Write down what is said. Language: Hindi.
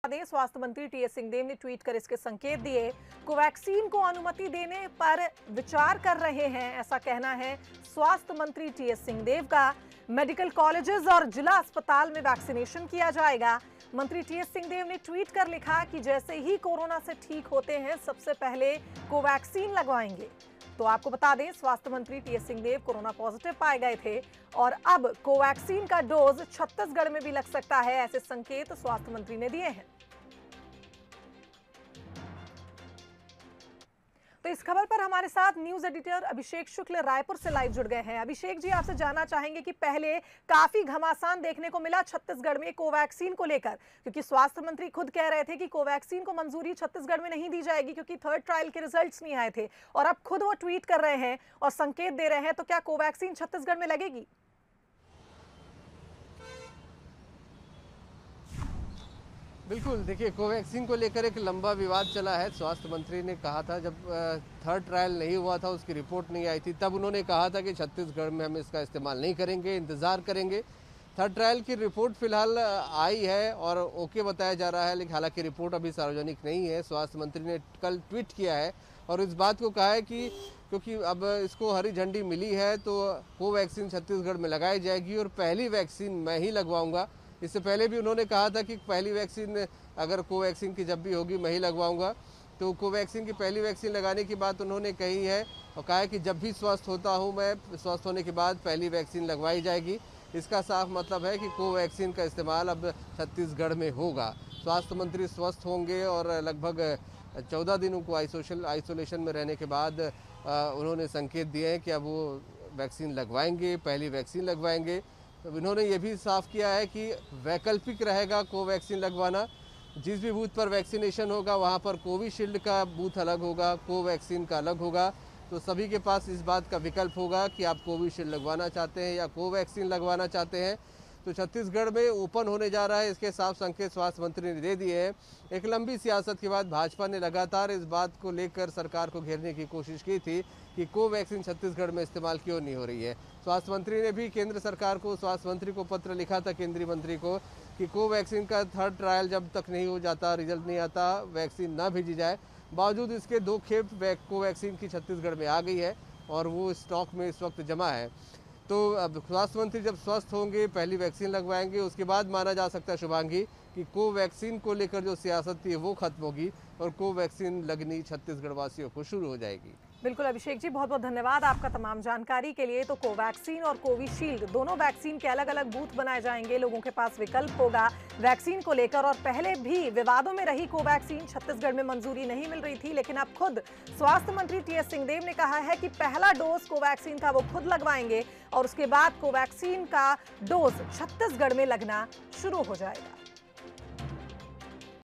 दें, स्वास्थ्य मंत्री टीएस सिंहदेव ने ट्वीट कर इसके संकेत दिए। कोवैक्सीन को अनुमति देने पर विचार कर रहे हैं, ऐसा कहना है स्वास्थ्य मंत्री टीएस सिंहदेव का। मेडिकल कॉलेजेस और जिला अस्पताल में वैक्सीनेशन किया जाएगा। मंत्री टीएस सिंहदेव ने ट्वीट कर लिखा कि जैसे ही कोरोना से ठीक होते हैं सबसे पहले कोवैक्सीन लगवाएंगे। तो आपको बता दें, स्वास्थ्य मंत्री टीएस सिंहदेव कोरोना पॉजिटिव पाए गए थे और अब कोवैक्सीन का डोज छत्तीसगढ़ में भी लग सकता है, ऐसे संकेत स्वास्थ्य मंत्री ने दिए हैं। तो इस खबर पर हमारे साथ न्यूज एडिटर अभिषेक शुक्ल रायपुर से लाइव जुड़ गए हैं। अभिषेक जी, आपसे जानना चाहेंगे कि पहले काफी घमासान देखने को मिला छत्तीसगढ़ में कोवैक्सीन को लेकर, क्योंकि स्वास्थ्य मंत्री खुद कह रहे थे कि कोवैक्सीन को मंजूरी छत्तीसगढ़ में नहीं दी जाएगी क्योंकि थर्ड ट्रायल के रिजल्ट्स नहीं आए थे, और अब खुद वो ट्वीट कर रहे हैं और संकेत दे रहे हैं। तो क्या कोवैक्सीन छत्तीसगढ़ में लगेगी? बिल्कुल, देखिए, कोवैक्सीन को लेकर एक लंबा विवाद चला है। स्वास्थ्य मंत्री ने कहा था, जब थर्ड ट्रायल नहीं हुआ था, उसकी रिपोर्ट नहीं आई थी, तब उन्होंने कहा था कि छत्तीसगढ़ में हम इसका इस्तेमाल नहीं करेंगे, इंतज़ार करेंगे। थर्ड ट्रायल की रिपोर्ट फिलहाल आई है और ओके बताया जा रहा है, लेकिन हालांकि रिपोर्ट अभी सार्वजनिक नहीं है। स्वास्थ्य मंत्री ने कल ट्वीट किया है और इस बात को कहा है कि क्योंकि अब इसको हरी झंडी मिली है तो कोवैक्सीन छत्तीसगढ़ में लगाई जाएगी और पहली वैक्सीन मैं ही लगवाऊंगा। इससे पहले भी उन्होंने कहा था कि पहली वैक्सीन अगर कोवैक्सीन की जब भी होगी मैं ही लगवाऊंगा। तो कोवैक्सीन की पहली वैक्सीन लगाने की बात उन्होंने कही है और कहा है कि जब भी स्वस्थ होता हूं मैं, स्वस्थ होने के बाद पहली वैक्सीन लगवाई जाएगी। इसका साफ मतलब है कि कोवैक्सीन का इस्तेमाल अब छत्तीसगढ़ में होगा। स्वास्थ्य मंत्री स्वस्थ होंगे और लगभग 14 दिनों को आइसोलेशन में रहने के बाद उन्होंने संकेत दिए हैं कि अब वो वैक्सीन लगवाएंगे, पहली वैक्सीन लगवाएंगे। तो इन्होंने ये भी साफ किया है कि वैकल्पिक रहेगा कोवैक्सीन लगवाना। जिस भी बूथ पर वैक्सीनेशन होगा वहाँ पर कोविशील्ड का बूथ अलग होगा, कोवैक्सीन का अलग होगा। तो सभी के पास इस बात का विकल्प होगा कि आप कोविशील्ड लगवाना चाहते हैं या कोवैक्सीन लगवाना चाहते हैं। तो छत्तीसगढ़ में ओपन होने जा रहा है, इसके साफ संकेत स्वास्थ्य मंत्री ने दे दिए हैं। एक लंबी सियासत के बाद भाजपा ने लगातार इस बात को लेकर सरकार को घेरने की कोशिश की थी कि कोवैक्सीन छत्तीसगढ़ में इस्तेमाल क्यों नहीं हो रही है। स्वास्थ्य मंत्री ने भी केंद्र सरकार को, स्वास्थ्य मंत्री को पत्र लिखा था, केंद्रीय मंत्री को, कि कोवैक्सीन का थर्ड ट्रायल जब तक नहीं हो जाता, रिजल्ट नहीं आता, वैक्सीन ना भेजी जाए। बावजूद इसके 2 खेप कोवैक्सीन की छत्तीसगढ़ में आ गई है और वो स्टॉक में इस वक्त जमा है। तो अब स्वास्थ्य मंत्री जब स्वस्थ होंगे, पहली वैक्सीन लगवाएंगे, उसके बाद माना जा सकता है शुभांगी कि कोवैक्सीन को लेकर जो सियासत थी वो खत्म होगी और कोवैक्सीन लगनी छत्तीसगढ़ वासियों को शुरू हो जाएगी। बिल्कुल अभिषेक जी, बहुत बहुत धन्यवाद आपका तमाम जानकारी के लिए। तो कोवैक्सीन और कोविशील्ड दोनों वैक्सीन के अलग अलग बूथ बनाए जाएंगे, लोगों के पास विकल्प होगा वैक्सीन को लेकर। और पहले भी विवादों में रही कोवैक्सीन, छत्तीसगढ़ में मंजूरी नहीं मिल रही थी, लेकिन अब खुद स्वास्थ्य मंत्री टीएस सिंहदेव ने कहा है कि पहला डोज कोवैक्सीन का वो खुद लगवाएंगे और उसके बाद कोवैक्सीन का डोज छत्तीसगढ़ में लगना शुरू हो जाएगा।